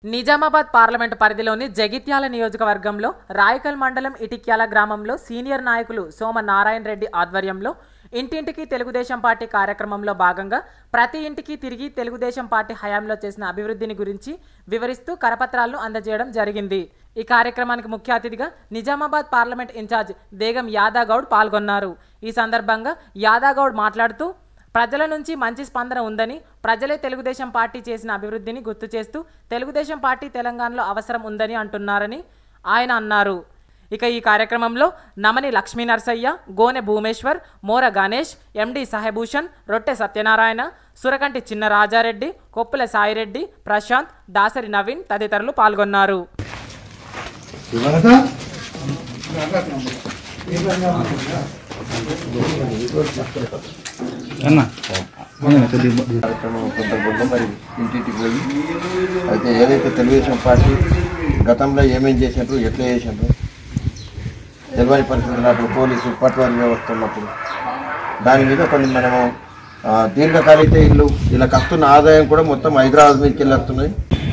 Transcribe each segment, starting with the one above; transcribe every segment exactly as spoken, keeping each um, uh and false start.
Nizamabad parliament పరిధిలోని జగిత్యాల నియోజకవర్గంలో రాయకల్ మండలం ఇటిక్యాల గ్రామంలో సీనియర్ నాయకులు సోమ నారాయణ రెడ్డి ఆధ్వర్యంలో ఇంటింటికి తెలుగుదేశం పార్టీ కార్యక్రమంలో భాగంగా ప్రతి ఇంటికి తిరిగి తెలుగుదేశం పార్టీ హయాంలో చేసిన అభివృద్ధిని గురించి వివరిస్తూ కరపత్రాలను అందజేయడం జరిగింది। ఈ కార్యక్రమానికి ముఖ్య అతిథిగా నిజామాబాద్ పార్లమెంట్ ఇన్ఛార్జ్ దేగం యాదాగౌడ్ పాల్గొన్నారు। ఈ సందర్భంగా యాదాగౌడ్ మాట్లాడుతూ ప్రజల నుంచి మంచి స్పందన ఉందని, ప్రజలే తెలుగుదేశం పార్టీ చేసిన అభివృద్ధిని గుర్తు చేస్తూ తెలుగుదేశం పార్టీ తెలంగాణలో అవసరం ఉందని అంటున్నారని ఆయన అన్నారు। ఇక ఈ కార్యక్రమంలో నమని లక్ష్మీ నరసయ్య, గోనె భూమేశ్వర్, మోర గణేష్, ఎండి సాహెభూషణ్, రొట్టె సత్యనారాయణ, సురకంటి చిన్న రాజారెడ్డి, కొప్పుల సాయిరెడ్డి, ప్రశాంత్, దాసరి నవీన్ తదితరులు పాల్గొన్నారు। మరి ఇంటింటికి పోయి అయితే ఏదైతే తెలుగుదేశం పార్టీ గతంలో ఏమేం చేసినారు, ఎట్లా చేసినారు తెలియని పరిస్థితులు నాటు పోలీసు పట్వారీ వ్యవస్థ ఉన్నప్పుడు దాని మీద కొన్ని మనము దీర్ఘకాలిక ఇల్లు ఇలా వస్తున్న ఆదాయం కూడా మొత్తం హైదరాబాద్ మీదకి వెళ్ళి వస్తున్నాయి।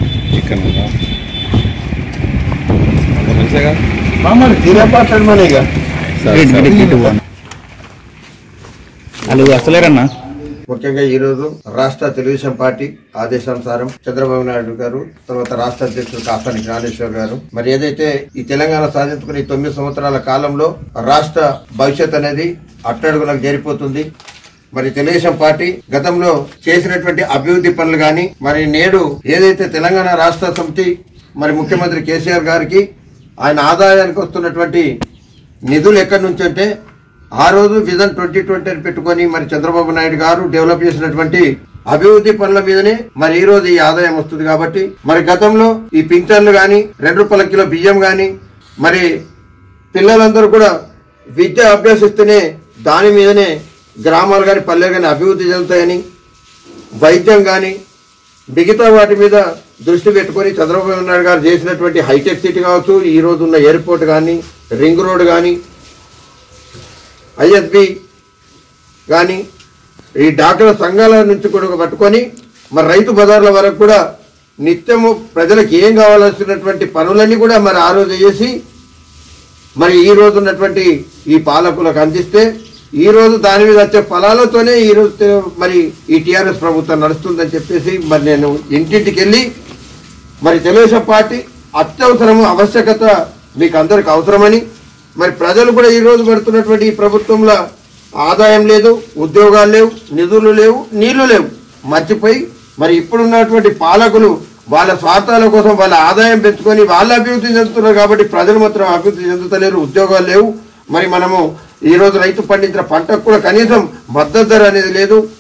ముఖ్యంగా ఈ రోజు రాష్ట్ర తెలుగుదేశం పార్టీ ఆదేశానుసారం చంద్రబాబు నాయుడు గారు, తర్వాత రాష్ట్ర అధ్యక్షుడు కాసాని జ్ఞానేశ్వర్ గారు మరి ఏదైతే ఈ తెలంగాణ సాధించుకుని తొమ్మిది సంవత్సరాల కాలంలో రాష్ట్ర భవిష్యత్ అనేది అట్టడుగులకు చేరిపోతుంది। మరి తెలుగుదేశం పార్టీ గతంలో చేసినటువంటి అభివృద్ధి పనులు గాని మరి నేడు ఏదైతే తెలంగాణ రాష్ట్ర సమితి మరి ముఖ్యమంత్రి కేసీఆర్ గారికి ఆయన ఆదాయానికి వస్తున్నటువంటి నిధులు ఎక్కడి నుంచి అంటే ఆ రోజు విజన్ ట్వంటీ ట్వంటీ అని పెట్టుకుని మరి చంద్రబాబు నాయుడు గారు డెవలప్ చేసినటువంటి అభివృద్ధి పనుల మీదనే మరి ఈ రోజు ఈ ఆదాయం వస్తుంది। కాబట్టి మరి గతంలో ఈ పింఛన్లు గాని, రెండు రూపాయల కిలో బియ్యం గాని, మరి పిల్లలందరూ కూడా విద్య అభ్యసిస్తేనే దాని మీదనే గ్రామాలు కానీ పల్లెలు కానీ అభివృద్ధి చెందుతాయని, వైద్యం కానీ మిగతా వాటి మీద దృష్టి పెట్టుకుని చంద్రబాబు నాయుడు గారు చేసినటువంటి హైటెక్ సిటీ కావచ్చు, ఈ రోజు ఉన్న ఎయిర్పోర్ట్ కానీ, రింగ్ రోడ్ కానీ, ఐఎస్బి కానీ ఈ డాక్టర్ సంఘాల నుంచి కూడా పట్టుకొని మరి రైతు బజార్ల వరకు కూడా నిత్యము ప్రజలకు ఏం కావాల్సినటువంటి పనులన్నీ కూడా మరి ఆ రోజు చేసి మరి ఈ రోజు ఉన్నటువంటి ఈ పాలకులకు అందిస్తే ఈ రోజు దాని మీద వచ్చే ఫలాలతోనే ఈ రోజు మరి ఈ టీఆర్ఎస్ ప్రభుత్వం నడుస్తుందని చెప్పేసి మరి నేను ఇంటింటికి వెళ్ళి మరి తెలుగుదేశం పార్టీ అత్యవసరము ఆవశ్యకత మీకు అందరికి అవసరమని, మరి ప్రజలు కూడా ఈ రోజు పెడుతున్నటువంటి ఈ ప్రభుత్వంలో ఆదాయం లేదు, ఉద్యోగాలు లేవు, నిధులు లేవు, నీళ్లు లేవు, మర్చిపోయి మరి ఇప్పుడున్నటువంటి పాలకులు వాళ్ళ స్వార్థాల కోసం వాళ్ళ ఆదాయం పెంచుకొని వాళ్ళ అభివృద్ధి చెందుతున్నారు కాబట్టి ప్రజలు మాత్రం అభివృద్ధి చెందుతలేరు, ఉద్యోగాలు లేవు। మరి మనము ఈ రోజు రైతు పండించిన పంటకు కూడా కనీసం మద్దతు ధర అనేది లేదు।